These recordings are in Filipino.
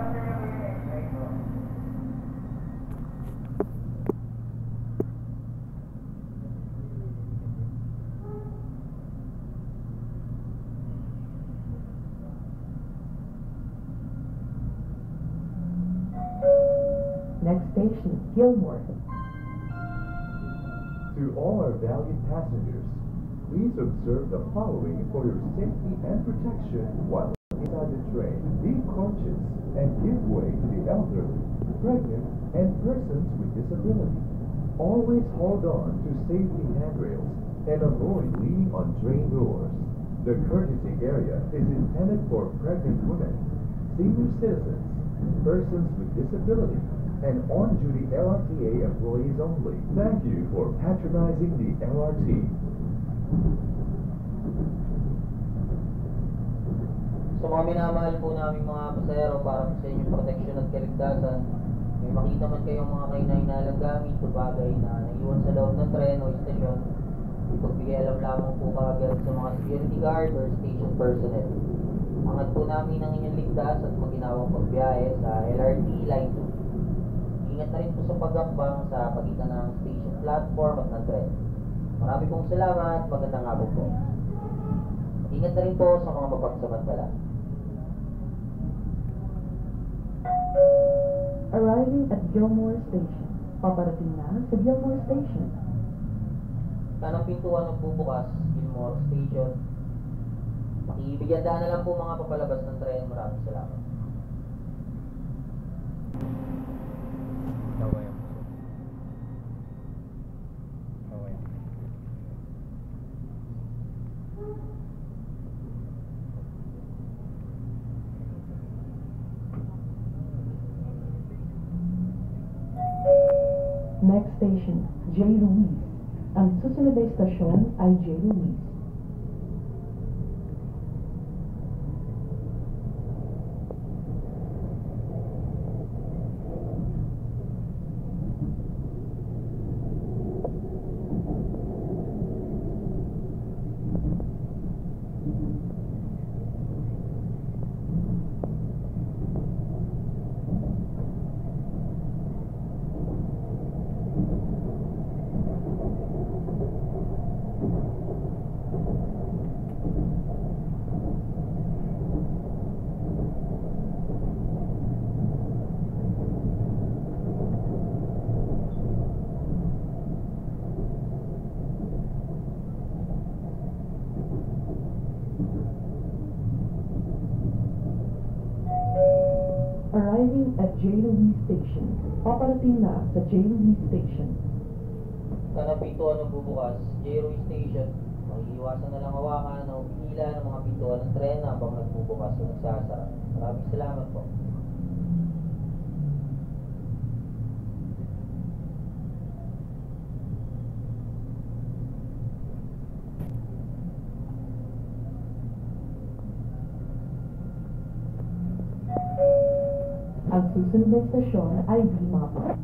Next station, Gilmore. To all our valued passengers, please observe the following for your safety and protection while inside the train. Be cautious and give way to the elderly, pregnant, and persons with disability. Always hold on to safety handrails and avoid leaning on train doors. The courtesy area is intended for pregnant women, senior citizens, persons with disability, and on-duty LRTA employees only. Thank you for patronizing the LRT. Sa mga minamahal po namin mga pasahero, para sa inyong proteksyon at kaligtasan, may makita man kayong mga kainainalang gamit o bagay na naiwan sa loob ng tren o istasyon, ipagbigay alam lamang po kaagad sa mga security guard or station personnel. Angat po namin ang inyong ligtas at maginawang pagbiyahe sa LRT Line 2. Ingat na rin po sa pag-akbang sa pagitan ng station platform at ng tren. Marami pong salamat, magandang hapon po. Ingat na rin po sa mga mapagsamantala. Arriving at Gilmore Station. Paparating na sa Gilmore Station. Kanang pintuan ng bubukas, Gilmore Station. Pakibigyan daan na lang po mga papalabas ng tren. Maraming salamat. Next station, J. Louise. Ang susunod na istasyon ay J. Louise. Arriving at J. Louise Station. Paparating na sa J. Louise Station. Kanang pintuan ng bubukas, J. Louise Station. Mag-iiwasan na lang hawakan o pila ng mga pintuan ng tren habang nagbubukas o nagsasara. Maraming salamat po. Ang susunod na istasyon ay Bimapa.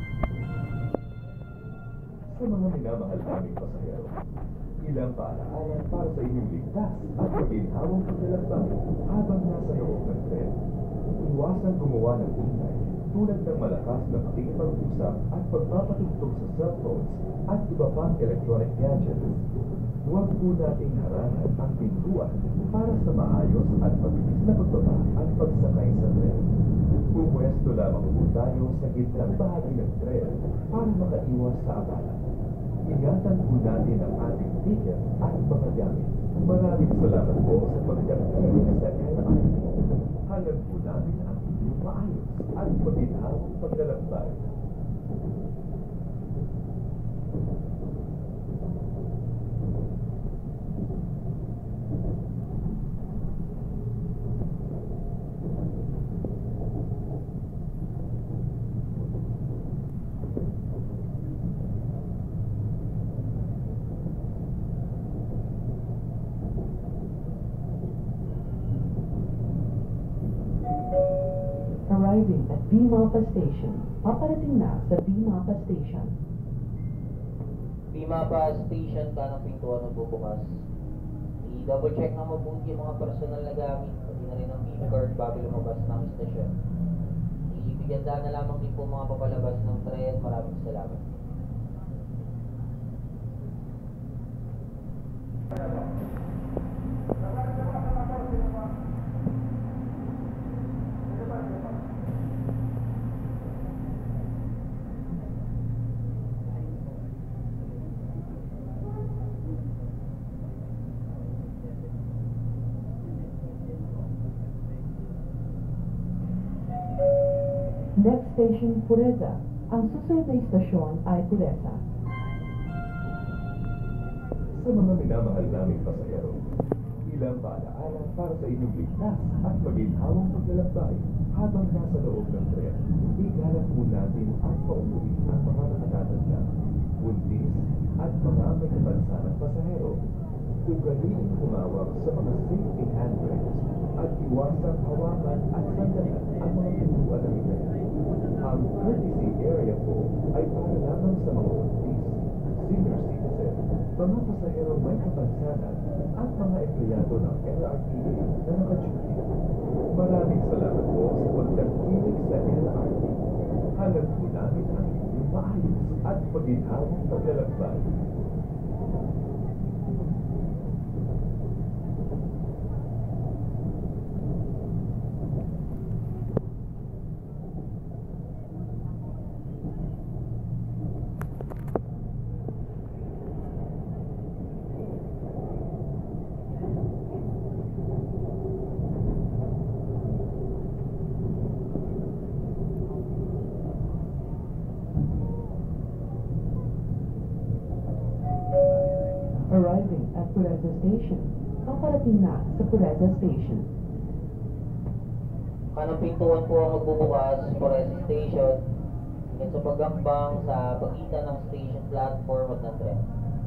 Sa mga minamahal naming pasahero, ilang paalaala para sa inyong ligtas at maginhawang paglalakbay habang nasa loob ng tren. Iwasan gumawa ng ingay tulad ng malakas na pakikipag-usap at pagpapatugtog sa cellphones at iba pang electronic gadgets. Huwag po nating harangan ang pintuan para sa maayos at mabilis na pagbaba at pagsakay sa tren. Pumwesto lamang po tayo sa gitnang bahagi ng tren para makaiwas sa abala. Ingatan po natin ang ating ticket at mga gamit. Maraming salamat po sa pagdakilig sa LRT. Hanggang po namin ang inyong maayos at maginhawang paglalakbay. Arriving at Bimapa Station. Paparating na sa Bimapa Station. Bimapa Station, kanang pintuan ng bubukas. I-double check na mabuti yung mga personal na gamit, pati na rin ang PIN card bago lumabas ng istasyon. Gandaan na lamang din po mga papalabas ng tren. Maraming salamat. Next station, Pureza. Ang susunod na istasyon ay Pureza. Sa mga minamahal naming pasahero, ilang paalaala para sa inyong ligtas at maginhawang paglalakbay habang nasa loob ng tren. Igalang po natin at pauwi ang mga nakatatanda, buntis at mga may kapansanang pasahero. Ugaliin humawak sa mga safety handrails at iwasang hawakan at sandalan ang mga pintuan ng tren. Ang courtesy area po ay para lamang sa mga buntis, senior citizen, mga pasahero may kapansanan at mga empleyado ng LRTA na naka-duty. Maraming salamat po sa pagtangkilik sa LRT. Hangad po namin ang inyong maayos at maginhawang paglalakbay. Arriving at Pureza Station. Paparating na sa Pureza Station. Kanang pintuan po ang magbubukas, Pureza Station, hanggang sa paghambang sa pagitan ng station platform at ng tren.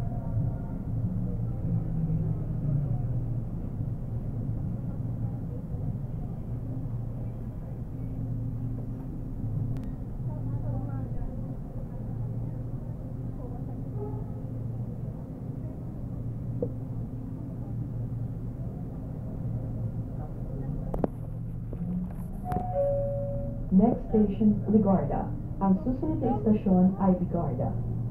Next station, Ligarda. Ang susunod na istasyon ay Ligarda.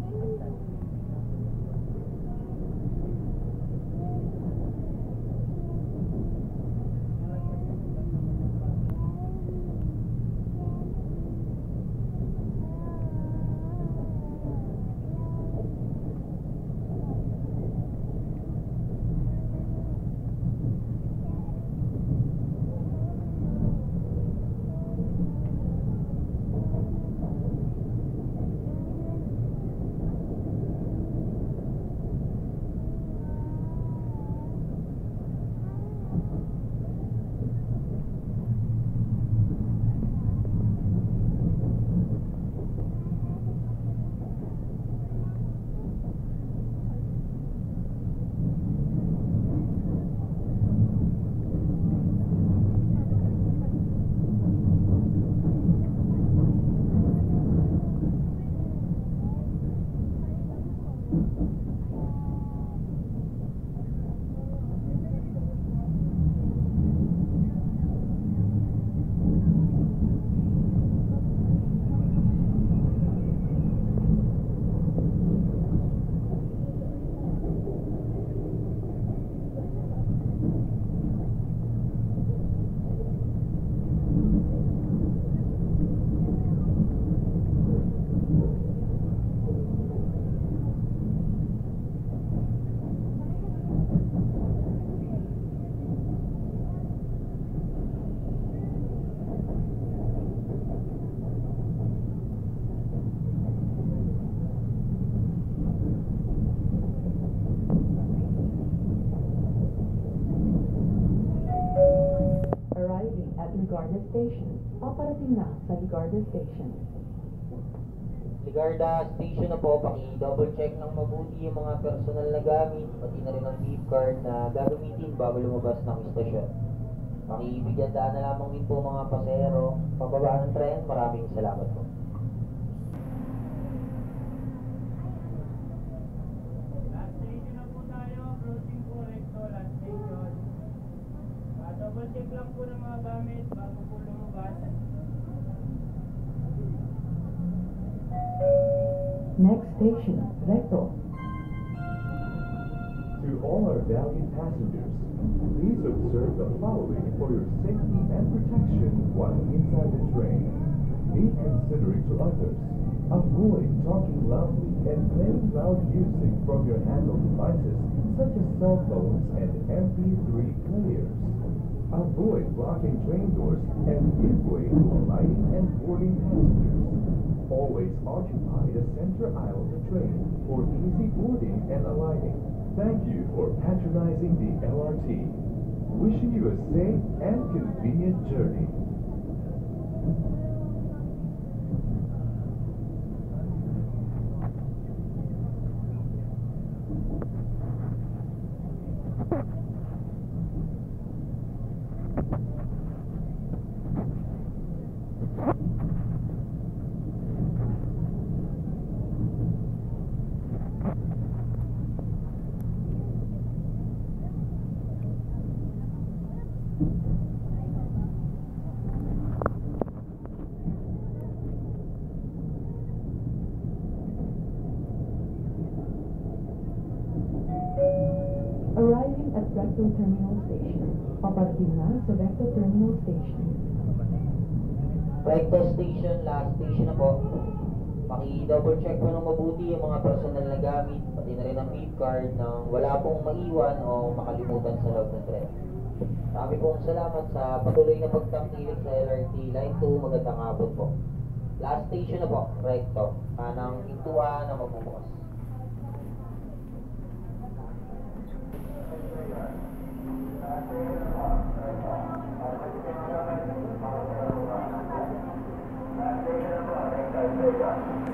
Ligarda Station. Paparating na sa Ligarda Station. Ligarda Station na po, paki-double check ng mabuti yung mga personal na gamit, pati na rin ang beep card na gagamitin bago lumabas ng istasyon. Pakibigyan daan na lamang din po mga pasahero, pababa ng tren. Maraming salamat po. Last station na po tayo, approaching po Recto, last station. Double check lang po ng mga gamit bago po lumabas. Next station, Recto. To all our valued passengers, please observe the following for your safety and protection while inside the train. Be considerate to others. Avoid talking loudly and playing loud music from your handheld devices such as cell phones and MP3 players. Avoid blocking train doors and give way to alighting and boarding passengers. Always occupy the center aisle of the train for easy boarding and alighting. Thank you for patronizing the LRT. Wishing you a safe and convenient journey. Arriving at Recto Terminal Station. Paparating na sa Recto Terminal Station. Recto Station, last station na po. Paki-double check po ng mabuti yung mga personal na gamit, pati na rin ang beep card nang wala pong maiwan o makalimutan sa loob ng tren. Marami pong salamat sa patuloy na pagtangkilik sa LRT Line 2. Magandang hapon po. Last station na po, Recto. Kanang pintuan na magbubukas. Thank you.